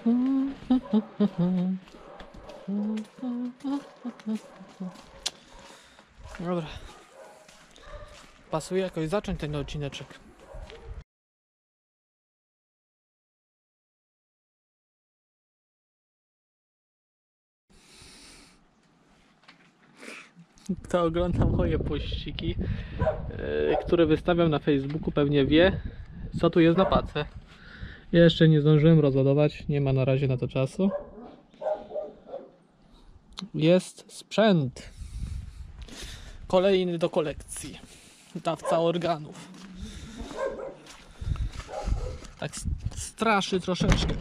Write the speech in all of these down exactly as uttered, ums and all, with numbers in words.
Dobra. Pasuje jakoś zacząć ten odcineczek. Kto ogląda moje pościgi, yy, które wystawiam na Facebooku, pewnie wie, co tu jest na pace. Jeszcze nie zdążyłem rozładować, nie ma na razie na to czasu. Jest sprzęt kolejny do kolekcji. Dawca organów. Tak straszy troszeczkę.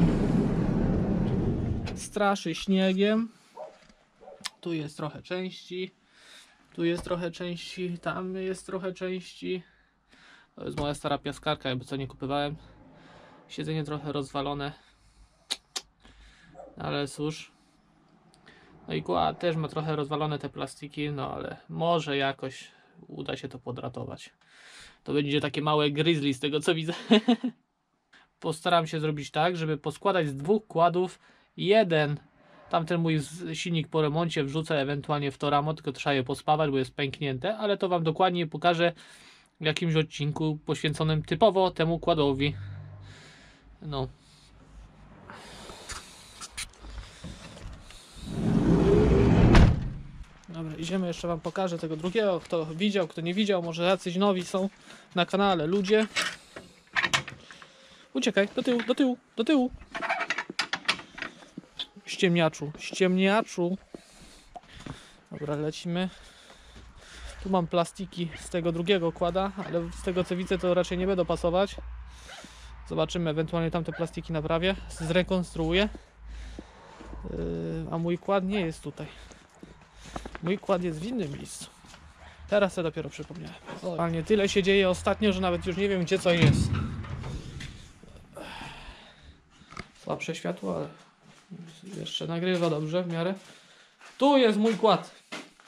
Straszy śniegiem. Tu jest trochę części. Tu jest trochę części. Tam jest trochę części. To jest moja stara piaskarka, jakby co nie kupowałem. Siedzenie trochę rozwalone. Ale cóż. No i kład też ma trochę rozwalone te plastiki, no ale może jakoś uda się to podratować. To będzie takie małe grizzly z tego co widzę. Postaram się zrobić tak, żeby poskładać z dwóch kładów jeden. Tamten mój silnik po remoncie wrzucę ewentualnie w to ramo, tylko trzeba je pospawać, bo jest pęknięte, ale to wam dokładnie pokażę w jakimś odcinku poświęconym typowo temu kładowi. No. Dobra, idziemy, jeszcze wam pokażę tego drugiego, kto widział, kto nie widział, może jacyś nowi są na kanale ludzie. Uciekaj, do tyłu, do tyłu, do tyłu. Ściemniaczu, ściemniaczu. Dobra, lecimy. Tu mam plastiki z tego drugiego kłada, ale z tego co widzę to raczej nie będą pasować. Zobaczymy, ewentualnie tamte plastiki naprawię, zrekonstruuję. Yy, a mój kład nie jest tutaj. Mój kład jest w innym miejscu. Teraz sobie dopiero przypomniałem. O, nie tyle się dzieje ostatnio, że nawet już nie wiem gdzie co jest. Słabsze światło, ale jeszcze nagrywa dobrze w miarę. Tu jest mój kład.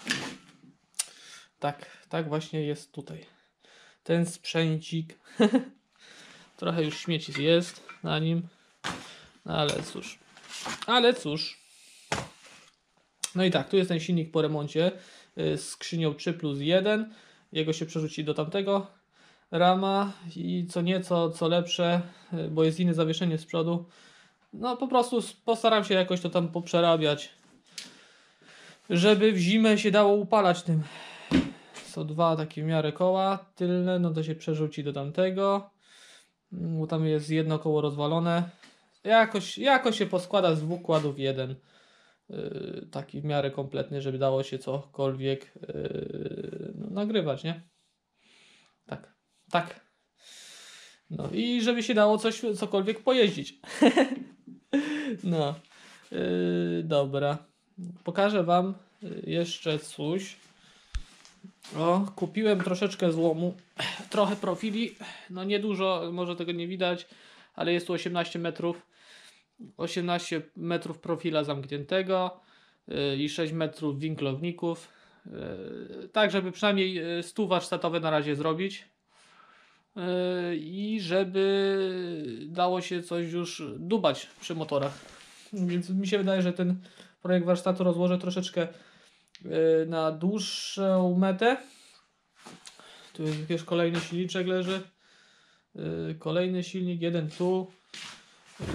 Tak, tak właśnie jest tutaj. Ten sprzęcik. Trochę już śmieci jest na nim. No ale cóż. Ale cóż. No i tak, tu jest ten silnik po remoncie z skrzynią trzy plus jeden. Jego się przerzuci do tamtego rama i co nieco, co lepsze, bo jest inne zawieszenie z przodu. No po prostu postaram się jakoś to tam poprzerabiać, żeby w zimę się dało upalać tym. Są dwa takie w miarę koła tylne, no to się przerzuci do tamtego. Bo tam jest jedno koło rozwalone. Jakoś, jakoś się poskłada z dwóch kładów jeden. Yy, taki w miarę kompletny, żeby dało się cokolwiek yy, no, nagrywać, nie? Tak, tak. No i żeby się dało coś, cokolwiek pojeździć. No, yy, dobra. Pokażę wam jeszcze coś. O, kupiłem troszeczkę złomu, trochę profili, no niedużo, może tego nie widać, ale jest tu osiemnaście metrów. osiemnaście metrów profila zamkniętego yy, i sześć metrów winklowników. Yy, tak, żeby przynajmniej sto warsztatowe na razie zrobić. Yy, I żeby dało się coś już dubać przy motorach. Więc mi się wydaje, że ten projekt warsztatu rozłożę troszeczkę yy, na dłuższą metę. Tu jest jakieś kolejny silniczek leży. Yy, kolejny silnik, jeden tu. Yy,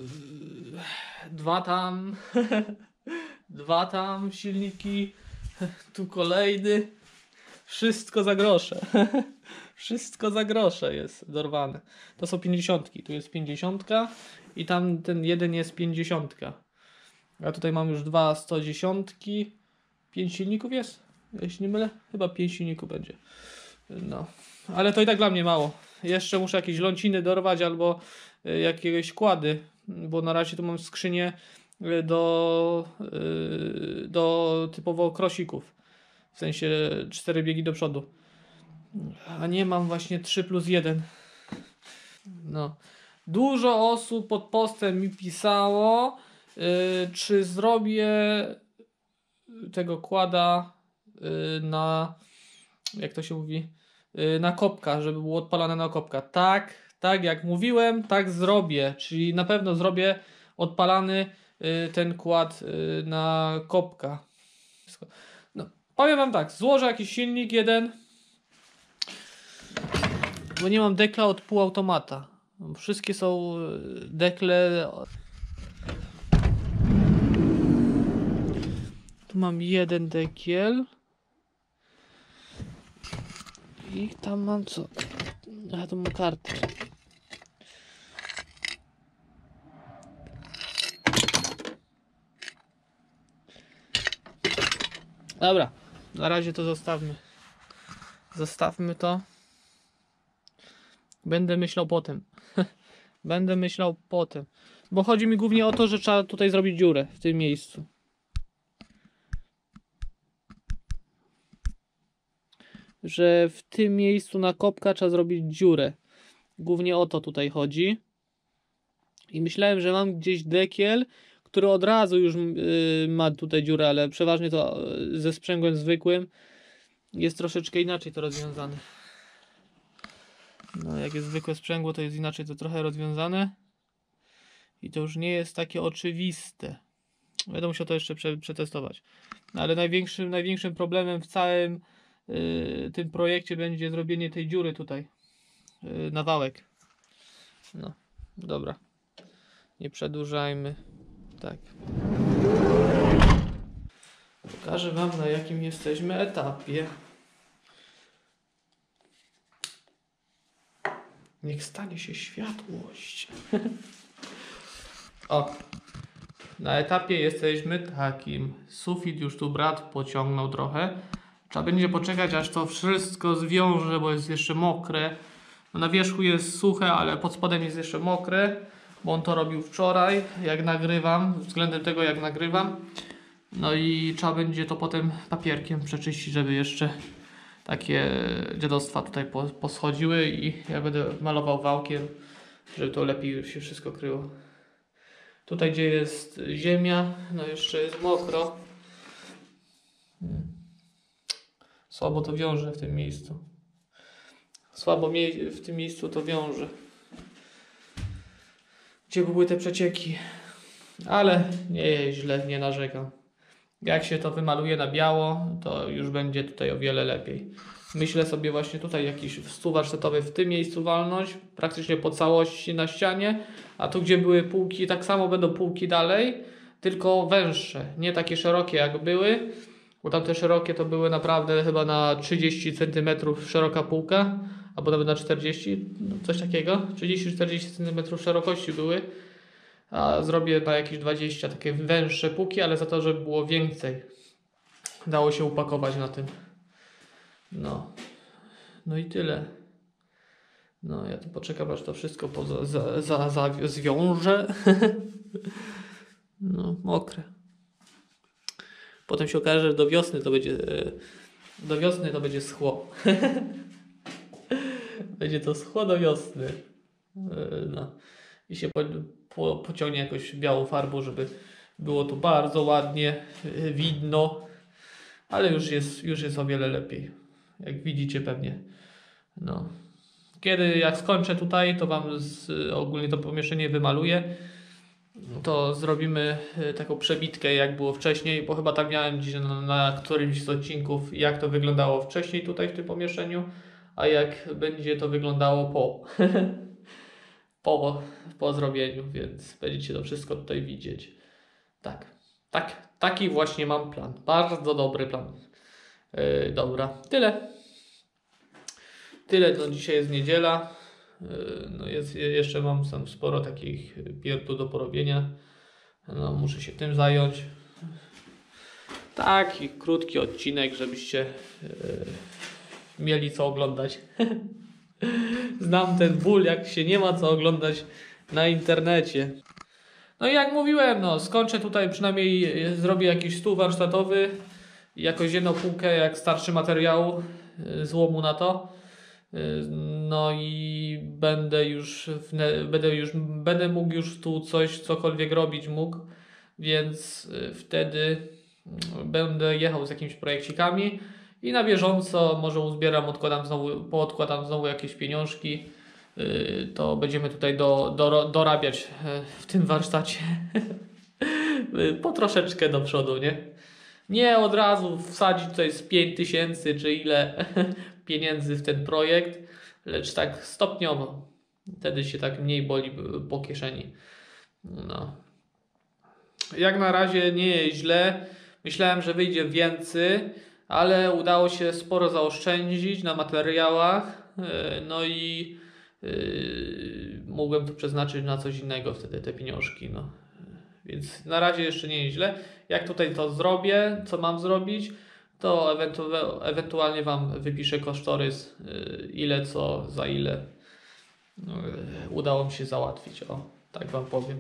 dwa tam. Dwa tam silniki. Tu kolejny. Wszystko za grosze. Wszystko za grosze jest dorwane. To są pięćdziesiątki. Tu jest pięćdziesiątka i tam ten jeden jest pięćdziesiątka. A tutaj mam już dwa sto dziesiątki. pięć silników jest? Jeśli nie mylę, chyba pięć silników będzie. No, ale to i tak dla mnie mało. Jeszcze muszę jakieś ląciny dorwać albo y, jakieś kłady, bo na razie tu mam skrzynię y, do, y, do typowo krosików. W sensie cztery biegi do przodu. A nie mam właśnie trzy plus jeden. No. Dużo osób pod postem mi pisało, yy, czy zrobię tego kłada yy, na, jak to się mówi, yy, na kopka, żeby było odpalane na kopka. Tak, tak jak mówiłem, tak zrobię. Czyli na pewno zrobię odpalany y, ten kład y, na kopka. No, powiem wam tak, złożę jakiś silnik jeden, bo nie mam dekla od półautomata. Wszystkie są dekle. Tu mam jeden dekiel. I tam mam co? A tu mam kartę. Dobra, na razie to zostawmy. Zostawmy to. Będę myślał potem. Będę myślał potem. Bo chodzi mi głównie o to, że trzeba tutaj zrobić dziurę w tym miejscu. Że w tym miejscu na kopka trzeba zrobić dziurę. Głównie o to tutaj chodzi. I myślałem, że mam gdzieś dekiel, który od razu już yy, ma tutaj dziurę, ale przeważnie to ze sprzęgłem zwykłym jest troszeczkę inaczej to rozwiązane. No, jak jest zwykłe sprzęgło, to jest inaczej to trochę rozwiązane. I to już nie jest takie oczywiste. Będę musiał to jeszcze prze, przetestować. No, ale największym, największym problemem w całym yy, tym projekcie będzie zrobienie tej dziury tutaj. Yy, na wałek. No, dobra. Nie przedłużajmy. Tak. Pokażę wam, na jakim jesteśmy etapie. Niech stanie się światłość. O. Na etapie jesteśmy takim. Sufit już tu brat pociągnął trochę. Trzeba będzie poczekać, aż to wszystko zwiąże, bo jest jeszcze mokre. No, na wierzchu jest suche, ale pod spodem jest jeszcze mokre, bo on to robił wczoraj, jak nagrywam, względem tego, jak nagrywam. No i trzeba będzie to potem papierkiem przeczyścić, żeby jeszcze takie dziadostwa tutaj poschodziły, i ja będę malował wałkiem, żeby to lepiej się wszystko kryło. Tutaj, gdzie jest ziemia, no jeszcze jest mokro. Słabo to wiąże w tym miejscu. Słabo w tym miejscu to wiąże. Gdzie były te przecieki. Ale nie jest źle, nie narzekam. Jak się to wymaluje na biało, to już będzie tutaj o wiele lepiej. Myślę sobie właśnie tutaj jakiś stół warsztatowy w tym miejscu walnąć, praktycznie po całości na ścianie, a tu, gdzie były półki, tak samo będą półki dalej, tylko węższe, nie takie szerokie jak były, bo tamte szerokie to były naprawdę chyba na trzydzieści centymetrów szeroka półka, albo nawet na czterdzieści, no coś takiego, trzydzieści czterdzieści centymetrów szerokości były, a zrobię na jakieś dwadzieścia takie węższe półki, ale za to, żeby było więcej, dało się upakować na tym. No, no i tyle. No, ja tu poczekam, aż to wszystko poza, za, za, za, zwiąże. No, mokre. Potem się okaże, że do wiosny to będzie do wiosny to będzie schło. Będzie to schło do wiosny. No. I się po, po, pociągnie jakąś białą farbą, żeby było tu bardzo ładnie widno. Ale już jest, już jest o wiele lepiej. Jak widzicie pewnie. No. Kiedy, jak skończę tutaj, to wam z, ogólnie to pomieszczenie wymaluję. To zrobimy taką przebitkę, jak było wcześniej, bo chyba tam miałem gdzieś na, na którymś z odcinków, jak to wyglądało wcześniej tutaj w tym pomieszczeniu, a jak będzie to wyglądało po, po, po zrobieniu, więc będziecie to wszystko tutaj widzieć. Tak, tak, taki właśnie mam plan. Bardzo dobry plan. Yy, dobra, tyle. Tyle, no dzisiaj jest niedziela. No jest, jeszcze mam tam sporo takich pierdół do porobienia. No, muszę się tym zająć. Taki krótki odcinek, żebyście yy, mieli co oglądać. Znam ten ból, jak się nie ma co oglądać na internecie. No i jak mówiłem, no skończę tutaj, przynajmniej zrobię jakiś stół warsztatowy, jakoś jedną półkę jak starszy materiału, yy, złomu na to. No i będę już, w ne- będę już będę mógł już tu coś, cokolwiek robić mógł, więc wtedy będę jechał z jakimiś projekcikami i na bieżąco może uzbieram, odkładam znowu, poodkładam znowu jakieś pieniążki to będziemy tutaj do, do, dorabiać w tym warsztacie po troszeczkę do przodu, nie? Nie od razu wsadzić tutaj z pięć tysięcy czy ile pieniędzy w ten projekt, lecz tak stopniowo. Wtedy się tak mniej boli po kieszeni. No. Jak na razie nie jest źle. Myślałem, że wyjdzie więcej, ale udało się sporo zaoszczędzić na materiałach. No i yy, mogłem to przeznaczyć na coś innego wtedy, te pieniążki. No. Więc na razie jeszcze nie jest źle. Jak tutaj to zrobię, co mam zrobić, to ewentu ewentualnie Wam wypiszę kosztorys, yy, ile co, za ile yy, udało mi się załatwić. O, tak Wam powiem.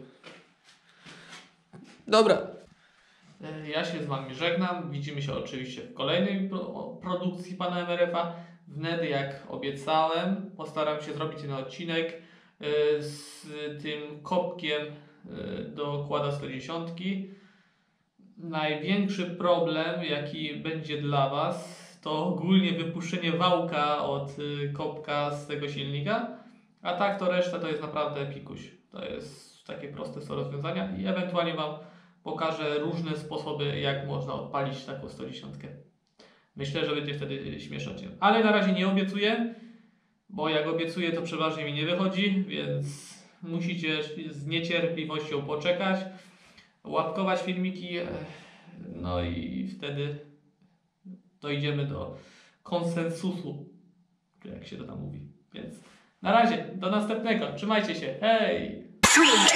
Dobra. Ja się z Wami żegnam. Widzimy się oczywiście w kolejnej pro produkcji Pana M R F-a. Wtedy, jak obiecałem, postaram się zrobić ten odcinek yy, z tym kopkiem yy, do kłada sto dziesięć. Największy problem, jaki będzie dla Was, to ogólnie wypuszczenie wałka od yy, kopka z tego silnika, a tak to reszta to jest naprawdę pikuś. To jest takie proste są rozwiązania i ewentualnie Wam pokażę różne sposoby, jak można odpalić taką sto dziesięć. Myślę, że będzie wtedy śmieszać. Ale na razie nie obiecuję, bo jak obiecuję, to przeważnie mi nie wychodzi, więc musicie z niecierpliwością poczekać, łapkować filmiki, no i wtedy dojdziemy do konsensusu, jak się to tam mówi. Więc na razie, do następnego. Trzymajcie się. Hej!